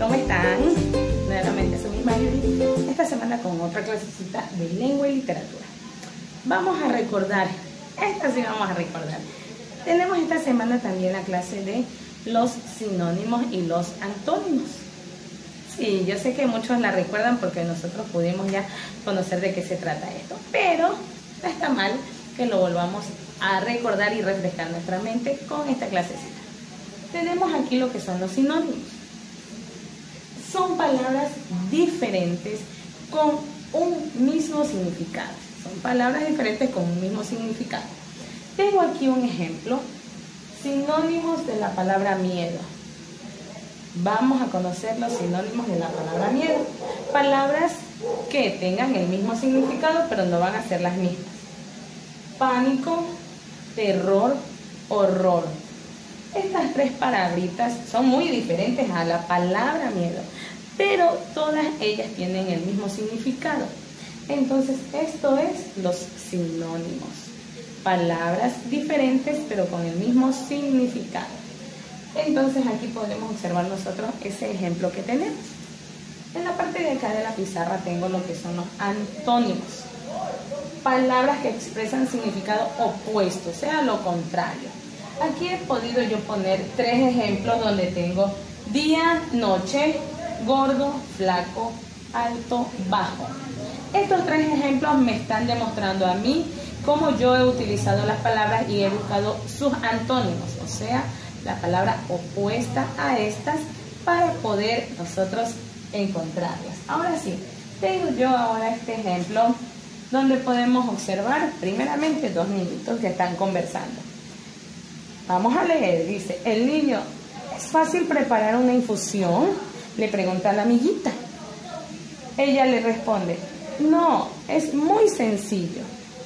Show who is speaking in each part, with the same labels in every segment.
Speaker 1: ¿cómo están? Nuevamente soy Mayuri, esta semana con otra clasecita de lengua y literatura. Vamos a recordar, esta sí vamos a recordar. Tenemos esta semana también la clase de los sinónimos y los antónimos. Sí, yo sé que muchos la recuerdan porque nosotros pudimos ya conocer de qué se trata esto, pero no está mal que lo volvamos a recordar y refrescar nuestra mente con esta clasecita. Tenemos aquí lo que son los sinónimos. Son palabras diferentes con un mismo significado. Son palabras diferentes con un mismo significado. Tengo aquí un ejemplo. Sinónimos de la palabra miedo. Vamos a conocer los sinónimos de la palabra miedo. Palabras que tengan el mismo significado, pero no van a ser las mismas. Pánico, terror, horror. Estas tres palabritas son muy diferentes a la palabra miedo, pero todas ellas tienen el mismo significado. Entonces, esto es los sinónimos. Palabras diferentes, pero con el mismo significado. Entonces, aquí podemos observar nosotros ese ejemplo que tenemos. En la parte de acá de la pizarra tengo lo que son los antónimos. Palabras que expresan significado opuesto, o sea, lo contrario. Aquí he podido yo poner tres ejemplos donde tengo día, noche, gordo, flaco, alto, bajo. Estos tres ejemplos me están demostrando a mí cómo yo he utilizado las palabras y he buscado sus antónimos, o sea, la palabra opuesta a estas para poder nosotros encontrarlas. Ahora sí, tengo yo ahora este ejemplo donde podemos observar primeramente dos niñitos que están conversando. Vamos a leer, dice, el niño, ¿es fácil preparar una infusión? Le pregunta a la amiguita. Ella le responde, no, es muy sencillo.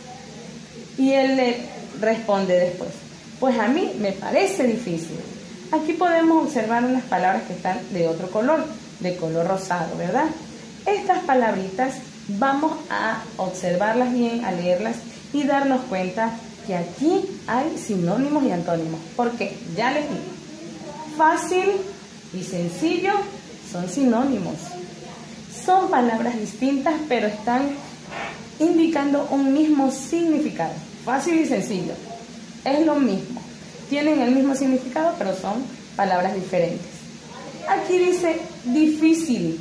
Speaker 1: Y él le responde después, pues a mí me parece difícil. Aquí podemos observar unas palabras que están de otro color, de color rosado, ¿verdad? Estas palabritas vamos a observarlas bien, a leerlas y darnos cuenta que aquí hay sinónimos y antónimos. Porque ya les digo, fácil y sencillo son sinónimos. Son palabras distintas, pero están indicando un mismo significado. Fácil y sencillo es lo mismo. Tienen el mismo significado, pero son palabras diferentes. Aquí dice difícil.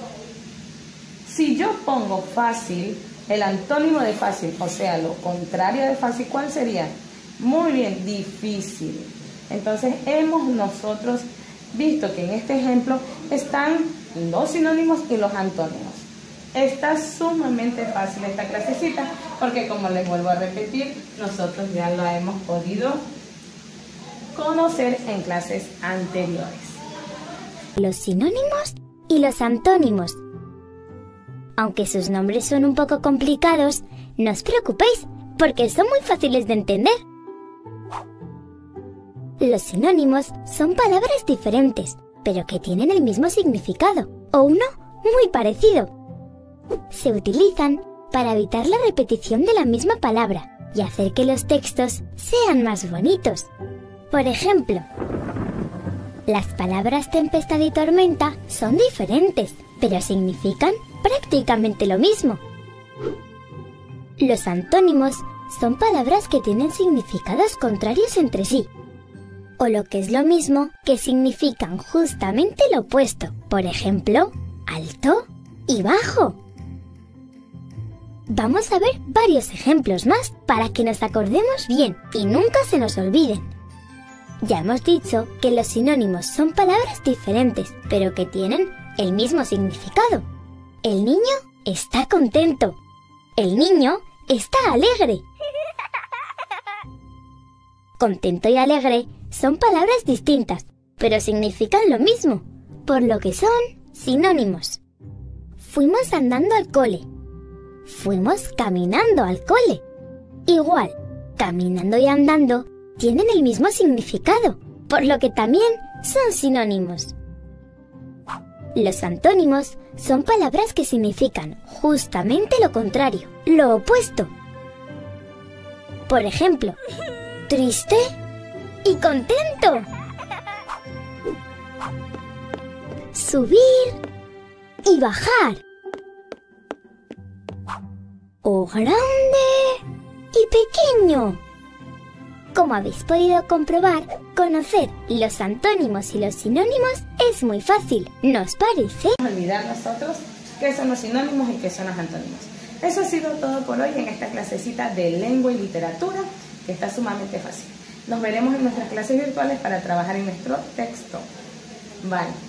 Speaker 1: Si yo pongo fácil, el antónimo de fácil, o sea, lo contrario de fácil, ¿cuál sería? Muy bien, difícil. Entonces, hemos nosotros visto que en este ejemplo están los sinónimos y los antónimos. Está sumamente fácil esta clasecita, porque como les vuelvo a repetir, nosotros ya lo hemos podido conocer en clases anteriores.
Speaker 2: Los sinónimos y los antónimos. Aunque sus nombres son un poco complicados, no os preocupéis, porque son muy fáciles de entender. Los sinónimos son palabras diferentes, pero que tienen el mismo significado, o uno muy parecido. Se utilizan para evitar la repetición de la misma palabra y hacer que los textos sean más bonitos. Por ejemplo, las palabras tempestad y tormenta son diferentes, pero significan prácticamente lo mismo. Los antónimos son palabras que tienen significados contrarios entre sí, o lo que es lo mismo, que significan justamente lo opuesto. Por ejemplo, alto y bajo. Vamos a ver varios ejemplos más para que nos acordemos bien y nunca se nos olviden. Ya hemos dicho que los sinónimos son palabras diferentes, pero que tienen el mismo significado. El niño está contento. El niño está alegre. Contento y alegre son palabras distintas, pero significan lo mismo, por lo que son sinónimos. Fuimos andando al cole. Fuimos caminando al cole. Igual, caminando y andando tienen el mismo significado, por lo que también son sinónimos. Los antónimos son palabras que significan justamente lo contrario, lo opuesto. Por ejemplo, triste y contento. subir y bajar. O grande y pequeño. Como habéis podido comprobar, conocer los antónimos y los sinónimos es muy fácil, ¿no os parece?
Speaker 1: Olvidar nosotros qué son los sinónimos y qué son los antónimos. Eso ha sido todo por hoy en esta clasecita de lengua y literatura, que está sumamente fácil. Nos veremos en nuestras clases virtuales para trabajar en nuestro texto. Bye.